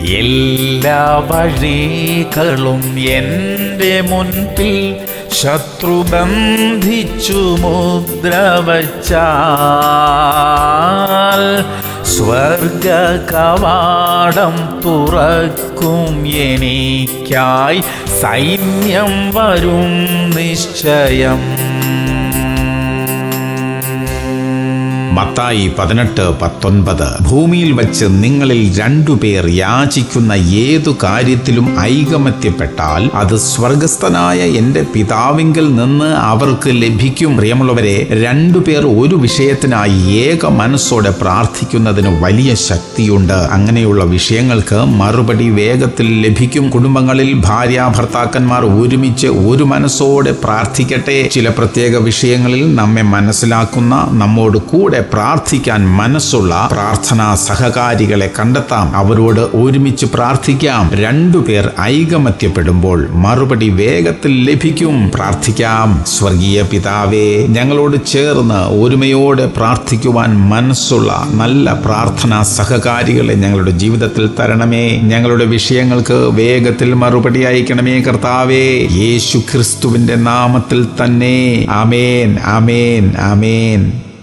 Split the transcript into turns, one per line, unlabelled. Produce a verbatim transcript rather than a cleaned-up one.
എല്ലാ വഴികളും എൻ്റെ മുൻപിൽ ശത്രു ബന്ധിച്ചു മുദ്ര വച്ചാൽ സ്വർഗ കവാടം തുറക്കും എനിക്കായി സൈന്യം വരും നിശ്ചയം.
മത്തായി പതിനെട്ട് പത്തൊൻപത്. ഭൂമിയിൽ വച്ച് നിങ്ങളിൽ രണ്ടുപേർ യാചിക്കുന്ന ഏതു കാര്യത്തിലും ഐകമത്യപ്പെട്ടാൽ അത് സ്വർഗസ്ഥനായ എൻ്റെ പിതാവിങ്കിൽ നിന്ന് അവർക്ക് ലഭിക്കും. പ്രിയമുള്ളവരെ, രണ്ടുപേർ ഒരു വിഷയത്തിനായി ഏക മനസ്സോടെ പ്രാർത്ഥിക്കുന്നതിന് വലിയ ശക്തിയുണ്ട്. അങ്ങനെയുള്ള വിഷയങ്ങൾക്ക് മറുപടി വേഗത്തിൽ ലഭിക്കും. കുടുംബങ്ങളിൽ ഭാര്യ ഭർത്താക്കന്മാർ ഒരുമിച്ച് ഒരു മനസ്സോടെ പ്രാർത്ഥിക്കട്ടെ. ചില പ്രത്യേക വിഷയങ്ങളിൽ നമ്മെ മനസ്സിലാക്കുന്ന, നമ്മോട് കൂടെ പ്രാർത്ഥിക്കാൻ മനസ്സുള്ള പ്രാർത്ഥനാ സഹകാരികളെ കണ്ടെത്താം. അവരോട് ഒരുമിച്ച് പ്രാർത്ഥിക്കാം. രണ്ടുപേർ ഐകമത്യപ്പെടുമ്പോൾ മറുപടി വേഗത്തിൽ ലഭിക്കും. പ്രാർത്ഥിക്കാം. സ്വർഗീയ പിതാവേ, ഞങ്ങളോട് ചേർന്ന് ഒരുമയോടെ പ്രാർത്ഥിക്കുവാൻ മനസ്സുള്ള നല്ല പ്രാർത്ഥനാ സഹകാരികളെ ഞങ്ങളുടെ ജീവിതത്തിൽ തരണമേ. ഞങ്ങളുടെ വിഷയങ്ങൾക്ക് വേഗത്തിൽ മറുപടി അയക്കണമേ കർത്താവേ. യേശു ക്രിസ്തുവിന്റെ നാമത്തിൽ തന്നെ. ആമേൻ, ആമേൻ, ആമേൻ.